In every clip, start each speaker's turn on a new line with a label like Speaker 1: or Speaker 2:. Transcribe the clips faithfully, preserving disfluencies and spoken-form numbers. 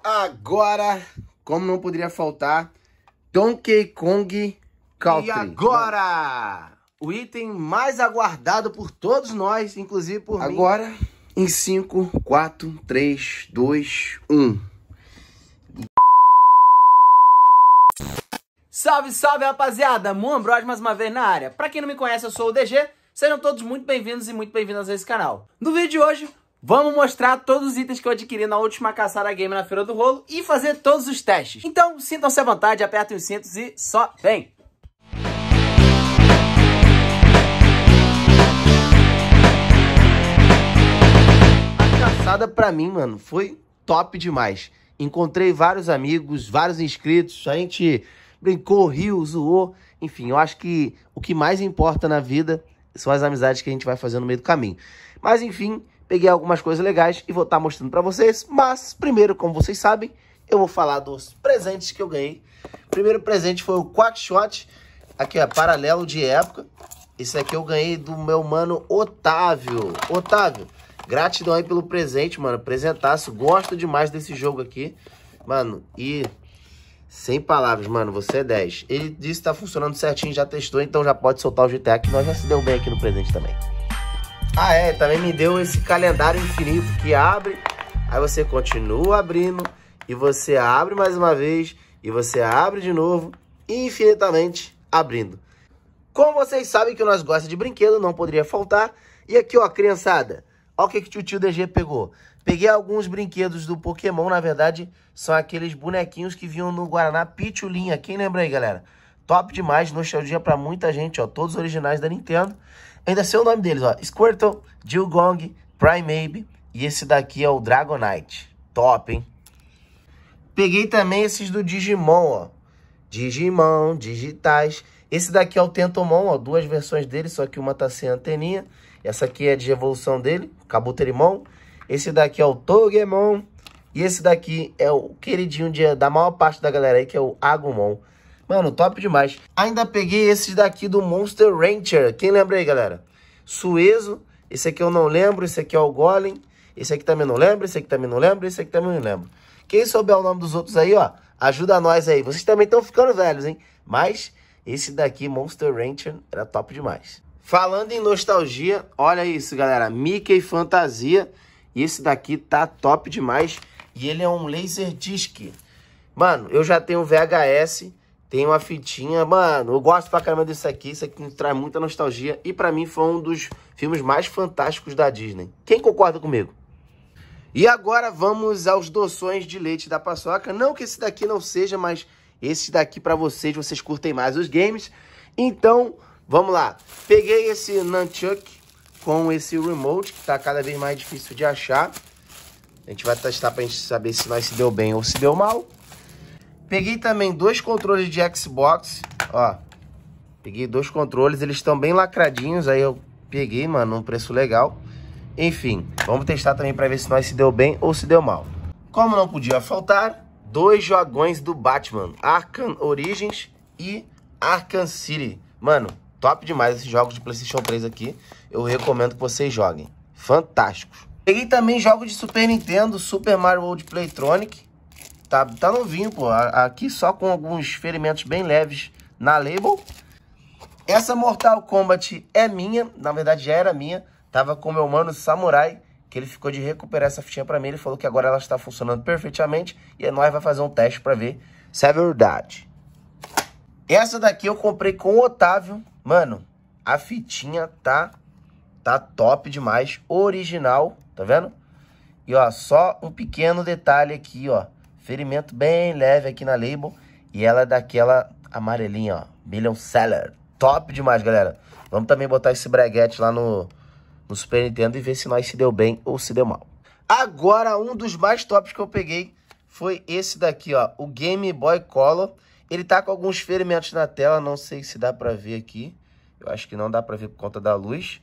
Speaker 1: Agora, como não poderia faltar, Donkey Kong Country.
Speaker 2: E agora, o item mais aguardado por todos nós, inclusive por mim.
Speaker 1: Agora, em cinco, quatro, três, dois, um.
Speaker 2: Salve, salve, rapaziada! Moambros mais uma vez na área. Pra quem não me conhece, eu sou o D G. Sejam todos muito bem-vindos e muito bem-vindas a esse canal. No vídeo de hoje, vamos mostrar todos os itens que eu adquiri na última caçada game na Feira do Rolo e fazer todos os testes. Então, sintam-se à vontade, apertem os cintos e só vem!
Speaker 1: A caçada pra mim, mano, foi top demais. Encontrei vários amigos, vários inscritos, a gente brincou, riu, zoou. Enfim, eu acho que o que mais importa na vida são as amizades que a gente vai fazer no meio do caminho. Mas, enfim, peguei algumas coisas legais e vou estar mostrando pra vocês. Mas, primeiro, como vocês sabem, eu vou falar dos presentes que eu ganhei. O primeiro presente foi o Quackshot. Aqui, ó, paralelo de época. Esse aqui eu ganhei do meu mano Otávio. Otávio, gratidão aí pelo presente, mano. Presentaço. Gosto demais desse jogo aqui. Mano, e... sem palavras, mano, você é dez. Ele disse que tá funcionando certinho, já testou, então já pode soltar o G T A, que nós já se deu bem aqui no presente também. Ah, é, também me deu esse calendário infinito que abre, aí você continua abrindo, e você abre mais uma vez, e você abre de novo, e infinitamente abrindo. Como vocês sabem que nós gostamos de brinquedo, não poderia faltar. E aqui, ó, criançada, ó o que, que o tio D G pegou. Peguei alguns brinquedos do Pokémon, na verdade, são aqueles bonequinhos que vinham no Guaraná Pichulinha. Quem lembra aí, galera? Top demais, nostalgia pra muita gente, ó. Todos originais da Nintendo. Ainda sei o nome deles, ó. Squirtle, Dewgong, Primeape e esse daqui é o Dragonite. Top, hein? Peguei também esses do Digimon, ó. Digimon, digitais. Esse daqui é o Tentomon, ó. Duas versões dele, só que uma tá sem anteninha. Essa aqui é de evolução dele, Kabuterimon. Esse daqui é o Togemon. E esse daqui é o queridinho de, da maior parte da galera aí, que é o Agumon. Mano, top demais. Ainda peguei esses daqui do Monster Rancher. Quem lembra aí, galera? Suezo. Esse aqui eu não lembro. Esse aqui é o Golem. Esse aqui também não lembro. Esse aqui também não lembro. Esse aqui também não lembro. Quem souber o nome dos outros aí, ó, ajuda nós aí. Vocês também estão ficando velhos, hein? Mas esse daqui, Monster Rancher, era top demais. Falando em nostalgia, olha isso, galera. Mickey Fantasia. E esse daqui tá top demais. E ele é um Laserdisc. Mano, eu já tenho V H S. Tenho uma fitinha. Mano, eu gosto pra caramba desse aqui. Isso aqui me traz muita nostalgia. E pra mim foi um dos filmes mais fantásticos da Disney. Quem concorda comigo? E agora vamos aos doções de leite da paçoca. Não que esse daqui não seja, mas esse daqui pra vocês, vocês curtem mais os games. Então, vamos lá. Peguei esse Nunchuck com esse remote, que tá cada vez mais difícil de achar. A gente vai testar pra gente saber se nós se deu bem ou se deu mal. Peguei também dois controles de Xbox, ó. Peguei dois controles, eles estão bem lacradinhos, aí eu peguei, mano, um preço legal. Enfim, vamos testar também pra ver se nós se deu bem ou se deu mal. Como não podia faltar, dois jogões do Batman, Arkham Origins e Arkham City. Mano, top demais esses jogos de PlayStation três aqui. Eu recomendo que vocês joguem. Fantásticos. Peguei também jogos de Super Nintendo, Super Mario World Playtronic. Tá, tá novinho, pô. Aqui só com alguns ferimentos bem leves na label. Essa Mortal Kombat é minha. Na verdade, já era minha. Tava com meu mano Samurai, que ele ficou de recuperar essa fichinha pra mim. Ele falou que agora ela está funcionando perfeitamente. E nós vai fazer um teste pra ver se é verdade. Essa daqui eu comprei com o Otávio. Mano, a fitinha tá, tá top demais. Original, tá vendo? E ó, só um pequeno detalhe aqui, ó. Ferimento bem leve aqui na label. E ela é daquela amarelinha, ó. Billion Seller. Top demais, galera. Vamos também botar esse braguete lá no, no Super Nintendo e ver se nós se deu bem ou se deu mal. Agora, um dos mais tops que eu peguei foi esse daqui, ó. O Game Boy Color. Ele tá com alguns ferimentos na tela, não sei se dá pra ver aqui. Eu acho que não dá pra ver por conta da luz.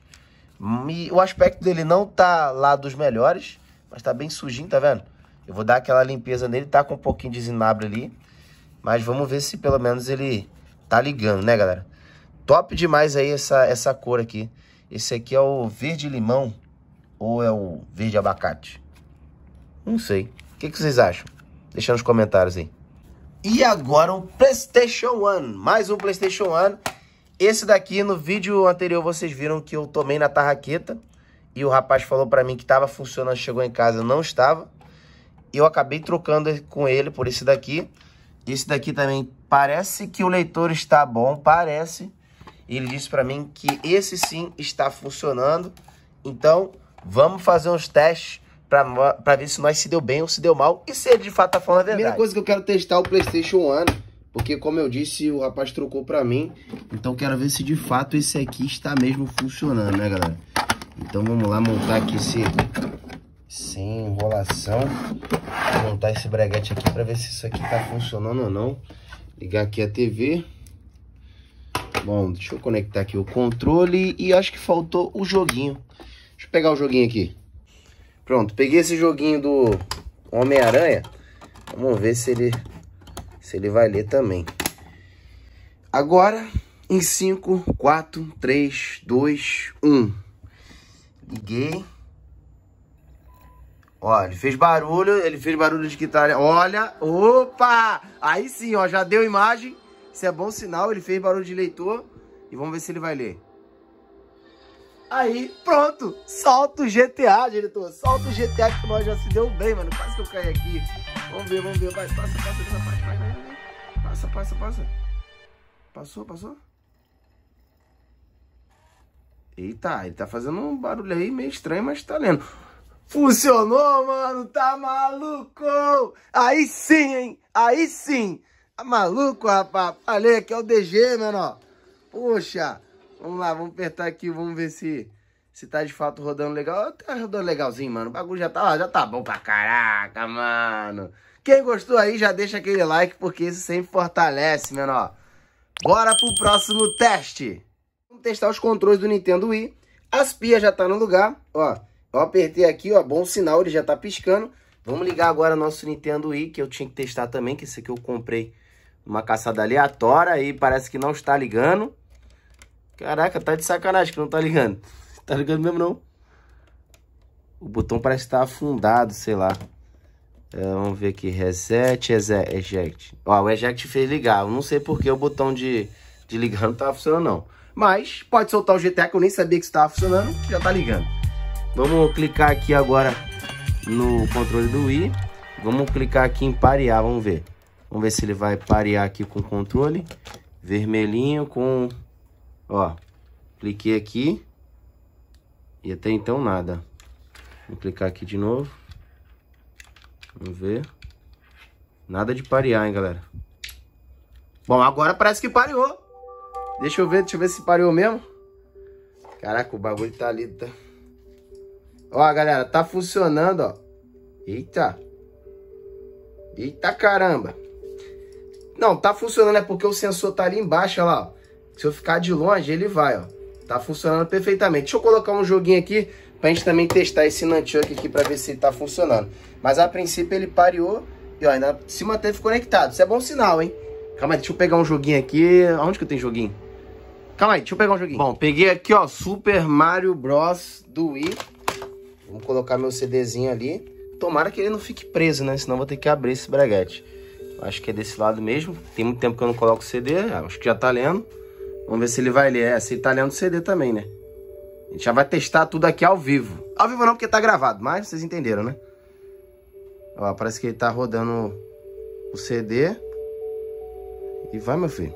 Speaker 1: E o aspecto dele não tá lá dos melhores, mas tá bem sujinho, tá vendo? Eu vou dar aquela limpeza nele, tá com um pouquinho de zinabre ali. Mas vamos ver se pelo menos ele tá ligando, né, galera? Top demais aí essa, essa cor aqui. Esse aqui é o verde limão ou é o verde abacate? Não sei. O que, que vocês acham? Deixa nos comentários aí. E agora o PlayStation um. Mais um PlayStation um. Esse daqui, no vídeo anterior, vocês viram que eu tomei na tarraqueta. E o rapaz falou pra mim que tava funcionando, chegou em casa, não estava. Eu acabei trocando com ele por esse daqui. Esse daqui também parece que o leitor está bom, parece. Ele disse pra mim que esse sim está funcionando. Então, vamos fazer uns testes pra, pra ver se nós se deu bem ou se deu mal. E se ele de fato tá falando a verdade. Primeira coisa que eu quero testar é o PlayStation um. Porque, como eu disse, o rapaz trocou pra mim. Então, quero ver se de fato esse aqui está mesmo funcionando, né, galera? Então, vamos lá montar aqui esse... sem enrolação. Vou montar esse breguete aqui pra ver se isso aqui tá funcionando ou não. Ligar aqui a T V. Bom, deixa eu conectar aqui o controle. E acho que faltou o joguinho. Deixa eu pegar o joguinho aqui. Pronto, peguei esse joguinho do Homem-Aranha. Vamos ver se ele, se ele vai ler também. Agora, em cinco, quatro, três, dois, um. Liguei. Ó, ele fez barulho, ele fez barulho de guitarra. Olha, opa! Aí sim, ó, já deu imagem. Isso é bom sinal, ele fez barulho de leitor. E vamos ver se ele vai ler. Aí, pronto. Solta o G T A, diretor. Solta o G T A que nós já se deu bem, mano. Quase que eu caí aqui. Vamos ver, vamos ver. Vai, passa, passa essa parte. Vai, vai, vai. Passa, passa, passa. Passou, passou? Eita, ele tá fazendo um barulho aí meio estranho, mas tá lendo. Funcionou, mano. Tá maluco. Aí sim, hein. Aí sim. Tá maluco, rapaz. Falei que é o D G, mano. Poxa. Vamos lá, vamos apertar aqui, vamos ver se, se tá de fato rodando legal. Tá rodando legalzinho, mano. O bagulho já tá, já tá bom pra caraca, mano. Quem gostou aí, já deixa aquele like, porque isso sempre fortalece, mano. Bora pro próximo teste. Vamos testar os controles do Nintendo Wii. As pias já tá no lugar, ó. Eu apertei aqui, ó, bom sinal, ele já tá piscando. Vamos ligar agora nosso Nintendo Wii, que eu tinha que testar também, que esse aqui eu comprei numa caçada aleatória e parece que não está ligando. Caraca, tá de sacanagem que não tá ligando. Tá ligando mesmo não? O botão parece que tá afundado, sei lá. É, vamos ver aqui, reset, eject. Ó, o eject fez ligar. Eu não sei porque o botão de, de ligar não tava funcionando não. Mas pode soltar o G T A, que eu nem sabia que estava funcionando, já tá ligando. Vamos clicar aqui agora no controle do Wii. Vamos clicar aqui em parear, vamos ver. Vamos ver se ele vai parear aqui com o controle. Vermelhinho com... Ó, cliquei aqui. E até então nada. Vou clicar aqui de novo. Vamos ver. Nada de parear, hein, galera. Bom, agora parece que pareou. Deixa eu ver, deixa eu ver se pareou mesmo. Caraca, o bagulho tá ali, tá... Ó, galera, tá funcionando, ó. Eita. Eita caramba. Não, tá funcionando é porque o sensor tá ali embaixo, olha lá, ó. Se eu ficar de longe, ele vai, ó. Tá funcionando perfeitamente. Deixa eu colocar um joguinho aqui pra gente também testar esse Nunchuck aqui pra ver se ele tá funcionando. Mas a princípio ele pareou e ó, ainda se manteve conectado. Isso é bom sinal, hein? Calma aí, deixa eu pegar um joguinho aqui. Onde que eu tenho joguinho? Calma aí, deixa eu pegar um joguinho. Bom, peguei aqui, ó, Super Mario Bros. Do Wii. Vamos colocar meu CDzinho ali. Tomara que ele não fique preso, né? Senão vou ter que abrir esse breguete. Acho que é desse lado mesmo. Tem muito tempo que eu não coloco o C D. Acho que já tá lendo. Vamos ver se ele vai ler. É, se ele tá lendo o C D também, né? A gente já vai testar tudo aqui ao vivo. Ao vivo não, porque tá gravado. Mas vocês entenderam, né? Ó, parece que ele tá rodando o C D. E vai, meu filho.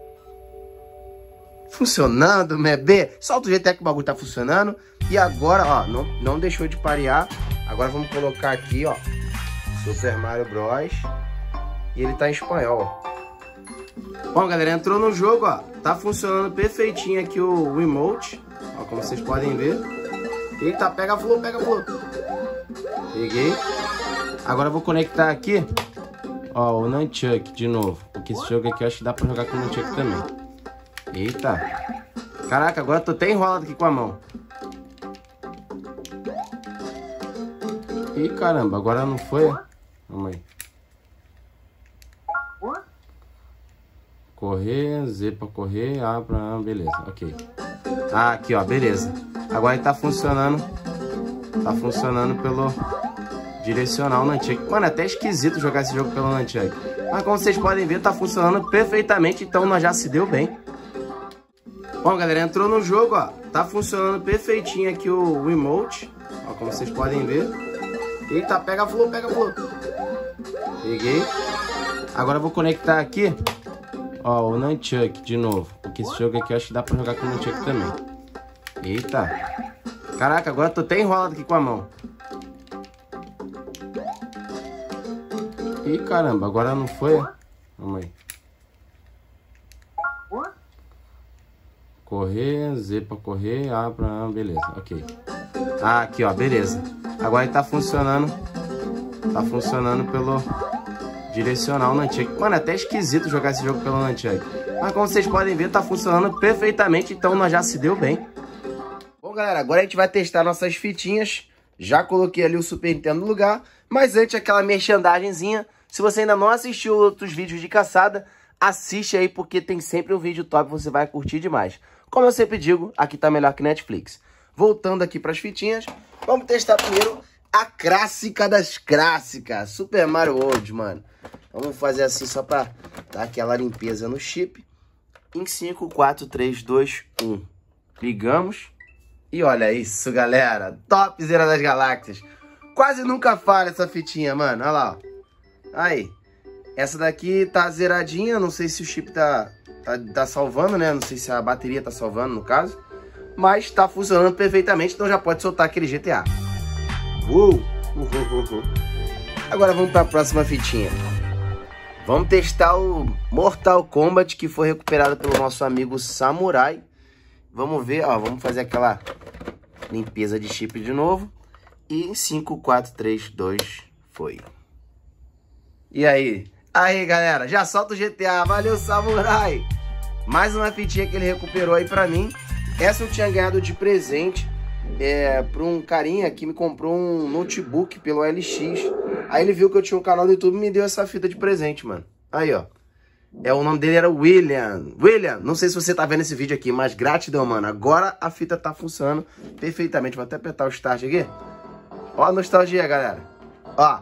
Speaker 1: Funcionando, bebê. Solta o G T A que o bagulho tá funcionando. E agora, ó, não, não deixou de parear. Agora vamos colocar aqui, ó, Super Mario Bros. E ele tá em espanhol, ó. Bom, galera, entrou no jogo, ó. Tá funcionando perfeitinho aqui o remote. Ó, como vocês podem ver. Eita, pega a flor, pega a flor. Peguei. Agora eu vou conectar aqui, ó, o Nunchuck de novo. Porque esse jogo aqui eu acho que dá pra jogar com o Nunchuck também. Eita. Caraca, agora eu tô até enrolado aqui com a mão. Ih, caramba, agora não foi? Vamos aí. Correr, Z pra correr, A pra A, beleza, ok. Ah, aqui ó, beleza. Agora ele tá funcionando. Tá funcionando pelo direcional Nunchuck. Mano, é até esquisito jogar esse jogo pelo Nunchuck. Mas como vocês podem ver, tá funcionando perfeitamente, então nós já se deu bem. Bom, galera, entrou no jogo, ó. Tá funcionando perfeitinho aqui o remote. Ó, como vocês podem ver. Eita, pega flow, pega flow. Peguei. Agora eu vou conectar aqui, ó, o Nunchuck de novo. Porque esse jogo aqui eu acho que dá pra jogar com o Nunchuck também. Eita. Caraca, agora eu tô até enrolado aqui com a mão. Ih, caramba, agora não foi? Vamos aí. Correr, Z pra correr, A pra A, beleza, ok. Ah, aqui ó, beleza. Agora ele tá funcionando. Tá funcionando pelo direcional Nunchuck. Mano, é até esquisito jogar esse jogo pelo Nunchuck. Mas como vocês podem ver, tá funcionando perfeitamente, então nós já se deu bem. Bom, galera, agora a gente vai testar nossas fitinhas. Já coloquei ali o Super Nintendo no lugar. Mas antes, aquela merchandagenzinha. Se você ainda não assistiu outros vídeos de caçada, assiste aí, porque tem sempre um vídeo top, você vai curtir demais. Como eu sempre digo, aqui tá melhor que Netflix. Voltando aqui pras fitinhas, vamos testar primeiro a clássica das clássicas, Super Mario World, mano. Vamos fazer assim só pra dar aquela limpeza no chip. Em cinco, quatro, três, dois, um. Ligamos. E olha isso, galera. Topzera das galáxias. Quase nunca falha essa fitinha, mano. Olha lá, ó. Aí. Essa daqui tá zeradinha. Não sei se o chip tá, tá, tá salvando, né? Não sei se a bateria tá salvando, no caso. Mas tá funcionando perfeitamente. Então já pode soltar aquele G T A. Uh, uh, uh, uh. Agora vamos pra próxima fitinha. Vamos testar o Mortal Kombat, que foi recuperado pelo nosso amigo Samurai. Vamos ver, ó. Vamos fazer aquela limpeza de chip de novo. E em cinco, quatro, três, dois, foi. E aí? Aí, galera, já solta o G T A. Valeu, Samurai! Mais uma fitinha que ele recuperou aí pra mim. Essa eu tinha ganhado de presente é, pra um carinha que me comprou um notebook pelo L X. Aí ele viu que eu tinha um canal no YouTube e me deu essa fita de presente, mano. Aí, ó. É, o nome dele era William. William, não sei se você tá vendo esse vídeo aqui, mas gratidão, mano. Agora a fita tá funcionando perfeitamente. Vou até apertar o start aqui. Ó a nostalgia, galera. Ó.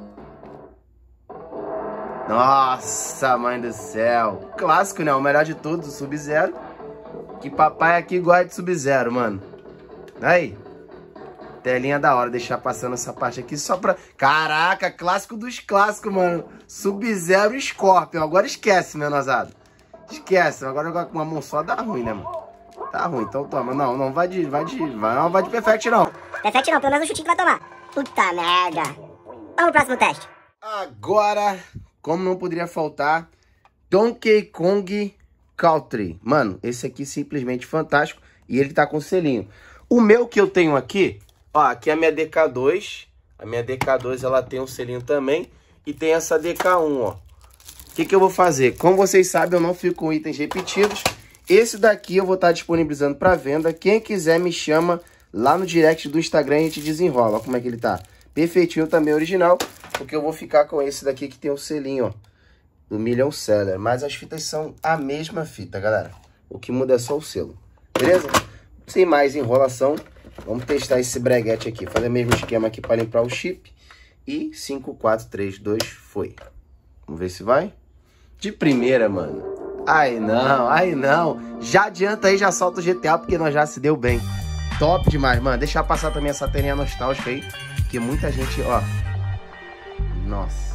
Speaker 1: Nossa, mãe do céu. Clássico, né? O melhor de todos, o Sub-Zero. Que papai aqui gosta de Sub-Zero, mano. Aí. Telinha da hora. Deixar passando essa parte aqui só pra... Caraca, clássico dos clássicos, mano. Sub-Zero e Scorpion. Agora esquece, meu nozado. Esquece. Agora jogar com uma mão só dá ruim, né, mano? Tá ruim, então toma. Não, não vai de... Vai de... Vai, não vai de Perfect, não.
Speaker 3: Perfect não, pelo menos o chute que vai tomar. Puta merda. Vamos pro próximo teste.
Speaker 1: Agora... Como não poderia faltar, Donkey Kong Country. Mano, esse aqui é simplesmente fantástico. E ele tá com selinho. O meu que eu tenho aqui, ó, aqui é a minha D K dois. A minha D K dois, ela tem um selinho também. E tem essa D K um, ó. O que que eu vou fazer? Como vocês sabem, eu não fico com itens repetidos. Esse daqui eu vou estar disponibilizando para venda. Quem quiser me chama lá no direct do Instagram e a gente desenrola. Olha como é que ele tá. Perfeitinho também, original. Porque eu vou ficar com esse daqui que tem o selinho, ó, do Million Seller. Mas as fitas são a mesma fita, galera. O que muda é só o selo. Beleza? Sem mais enrolação, vamos testar esse breguete aqui. Fazer o mesmo esquema aqui para limpar o chip. E cinco, quatro, três, dois, foi. Vamos ver se vai. De primeira, mano. Ai, não, ai, não. Já adianta aí, já solta o G T A, porque nós já se deu bem. Top demais, mano. Deixa passar também essa telinha nostálgica aí. Porque muita gente, ó... Nossa.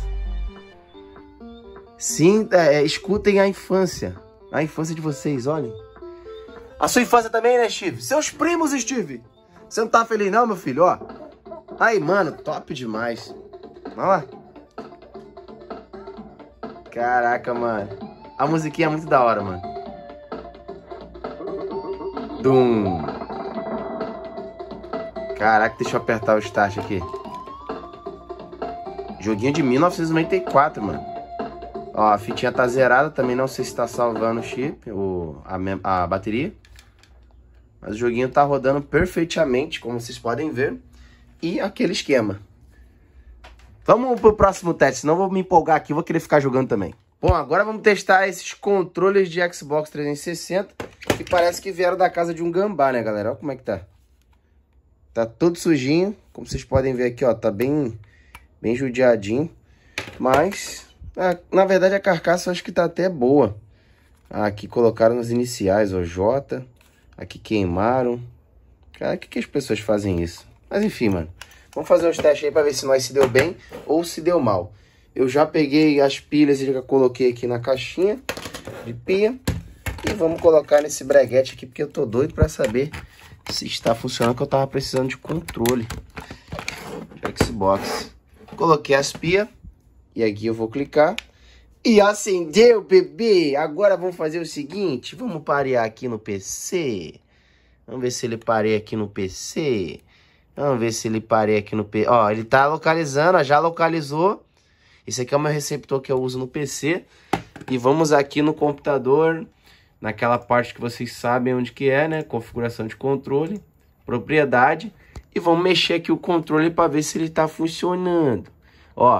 Speaker 1: Sim, é, escutem a infância. A infância de vocês, olhem. A sua infância também, né, Steve? Seus primos, Steve. Você não tá feliz não, meu filho, ó. Aí, mano, top demais. Olha lá. Caraca, mano. A musiquinha é muito da hora, mano. Dum. Caraca, deixa eu apertar o start aqui. Joguinho de mil novecentos e noventa e quatro, mano. Ó, a fitinha tá zerada. Também não sei se tá salvando o chip, o, a, a bateria. Mas o joguinho tá rodando perfeitamente, como vocês podem ver. E aquele esquema. Vamos pro próximo teste, senão eu vou me empolgar aqui, vou querer ficar jogando também. Bom, agora vamos testar esses controles de Xbox trezentos e sessenta. Que parece que vieram da casa de um gambá, né, galera? Olha como é que tá. Tá todo sujinho. Como vocês podem ver aqui, ó, tá bem... bem judiadinho. Mas, ah, na verdade, a carcaça eu acho que tá até boa. Ah, aqui colocaram nos iniciais, ó, J. Aqui queimaram. Cara, que que as pessoas fazem isso? Mas enfim, mano. Vamos fazer uns testes aí pra ver se nós se deu bem ou se deu mal. Eu já peguei as pilhas e já coloquei aqui na caixinha de pia. E vamos colocar nesse breguete aqui, porque eu tô doido pra saber se está funcionando, que eu tava precisando de controle. Xbox. Coloquei as pias. E aqui eu vou clicar. E acendeu, bebê! Agora vamos fazer o seguinte. Vamos parear aqui no P C. Vamos ver se ele pareia aqui no P C. Vamos ver se ele pareia aqui no P C. Ó, ele tá localizando, ó, já localizou. Esse aqui é o meu receptor que eu uso no P C. E vamos aqui no computador... Naquela parte que vocês sabem onde que é, né? Configuração de controle, propriedade. E vamos mexer aqui o controle para ver se ele tá funcionando. Ó.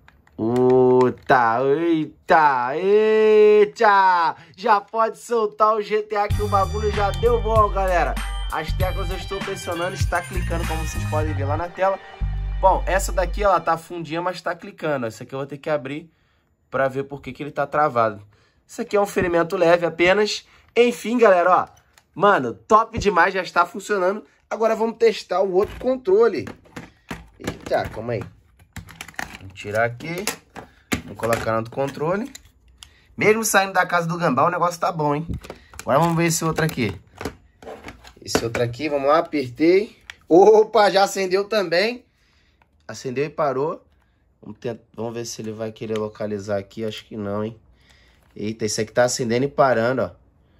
Speaker 1: Eita, eita, eita. Já pode soltar o G T A que o bagulho já deu bom, galera. As teclas eu estou pressionando, está clicando, como vocês podem ver lá na tela. Bom, essa daqui ela tá fundinha, mas tá clicando. Essa aqui eu vou ter que abrir para ver por que que ele tá travado. Isso aqui é um ferimento leve apenas. Enfim, galera, ó. Mano, top demais, já está funcionando. Agora vamos testar o outro controle. Eita, calma aí. Vamos tirar aqui. Vamos colocar no outro controle. Mesmo saindo da casa do Gambá, o negócio tá bom, hein? Agora vamos ver esse outro aqui. Esse outro aqui, vamos lá, apertei. Opa, já acendeu também. Acendeu e parou. Vamos, tentar, vamos ver se ele vai querer localizar aqui. Acho que não, hein? Eita, esse aqui tá acendendo e parando, ó.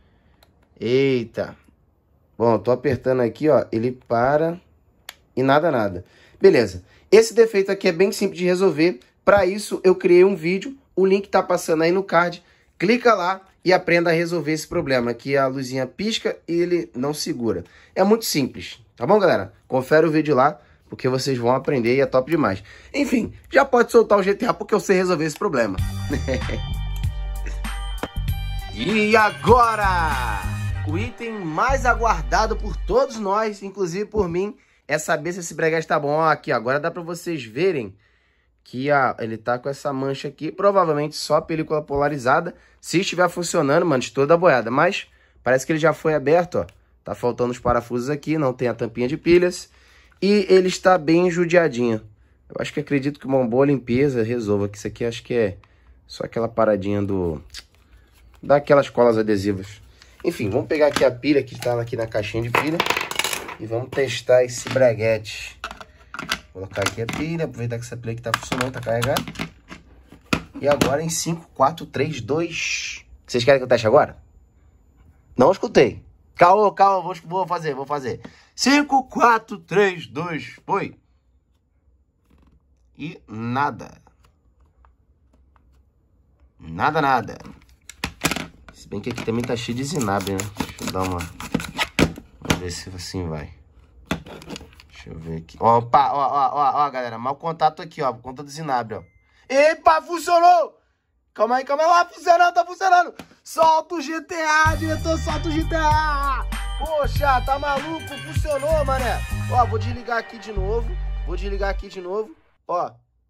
Speaker 1: Eita. Bom, tô apertando aqui, ó. Ele para e nada, nada. Beleza. Esse defeito aqui é bem simples de resolver. Para isso, eu criei um vídeo. O link tá passando aí no card. Clica lá e aprenda a resolver esse problema. Aqui a luzinha pisca e ele não segura. É muito simples. Tá bom, galera? Confere o vídeo lá, porque vocês vão aprender e é top demais. Enfim, já pode soltar o G T A porque eu sei resolver esse problema. E agora, o item mais aguardado por todos nós, inclusive por mim, é saber se esse breguete tá bom. Ó, aqui, agora dá pra vocês verem que a, ele tá com essa mancha aqui, provavelmente só película polarizada. Se estiver funcionando, mano, estou da boiada. Mas parece que ele já foi aberto, ó. Tá faltando os parafusos aqui, não tem a tampinha de pilhas. E ele está bem judiadinho. Eu acho que acredito que uma boa limpeza resolva, que isso aqui acho que é só aquela paradinha do... daquelas colas adesivas. Enfim, vamos pegar aqui a pilha que está aqui na caixinha de pilha e vamos testar esse breguete. Vou colocar aqui a pilha, aproveitar que essa pilha aqui está funcionando, está carregada. E agora em cinco, quatro, três, dois... Vocês querem que eu teste agora? Não escutei. Calma, calma, vou, vou fazer, vou fazer. cinco, quatro, três, dois, foi. E nada. Nada, nada. Se bem que aqui também tá cheio de zinabre, né? Deixa eu dar uma... Vamos ver se assim vai. Deixa eu ver aqui. Opa, ó, ó, ó, ó, galera. Mau contato aqui, ó. Por conta do zinabre, ó. Epa, funcionou! Calma aí, calma aí. Ó, funcionando, tá funcionando. Solta o G T A, diretor, solta o G T A. Poxa, tá maluco? Funcionou, mané. Ó, vou desligar aqui de novo. Vou desligar aqui de novo. Ó.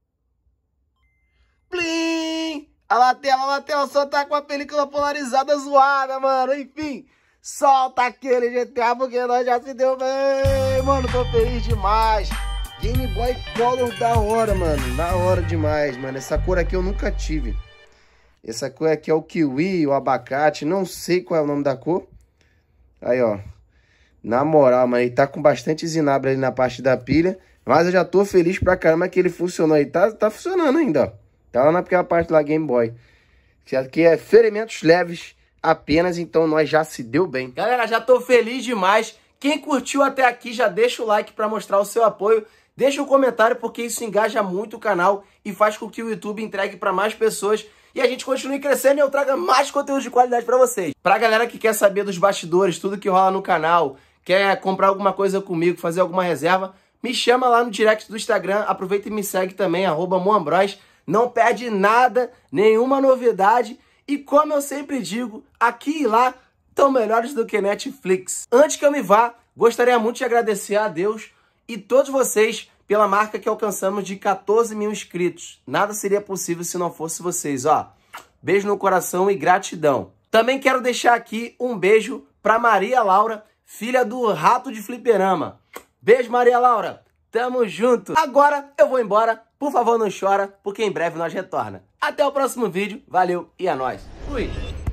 Speaker 1: Plim! A lateral, a lateral só tá com a película polarizada zoada, mano. Enfim, solta aquele G T A porque nós já se deu bem. Mano, tô feliz demais. Game Boy Color da hora, mano. Da hora demais, mano. Essa cor aqui eu nunca tive. Essa cor aqui é o kiwi, o abacate. Não sei qual é o nome da cor. Aí, ó. Na moral, mano, ele tá com bastante zinabre ali na parte da pilha. Mas eu já tô feliz pra caramba que ele funcionou aí. Tá, tá funcionando ainda, ó. Tá lá naquela parte lá Game Boy. Que aqui é ferimentos leves apenas, então nós já se deu bem.
Speaker 2: Galera, já tô feliz demais. Quem curtiu até aqui, já deixa o like pra mostrar o seu apoio. Deixa um comentário porque isso engaja muito o canal e faz com que o YouTube entregue pra mais pessoas e a gente continue crescendo e eu traga mais conteúdo de qualidade pra vocês. Pra galera que quer saber dos bastidores, tudo que rola no canal, quer comprar alguma coisa comigo, fazer alguma reserva, me chama lá no direct do Instagram, aproveita e me segue também, arroba moambros. Não perde nada, nenhuma novidade. E como eu sempre digo, aqui e lá estão melhores do que Netflix. Antes que eu me vá, gostaria muito de agradecer a Deus e todos vocês pela marca que alcançamos de quatorze mil inscritos. Nada seria possível se não fosse vocês, ó. Beijo no coração e gratidão. Também quero deixar aqui um beijo pra Maria Laura, filha do Rato de Fliperama. Beijo, Maria Laura. Tamo junto. Agora eu vou embora. Por favor, não chora, porque em breve nós retorna. Até o próximo vídeo. Valeu e é nóis. Fui.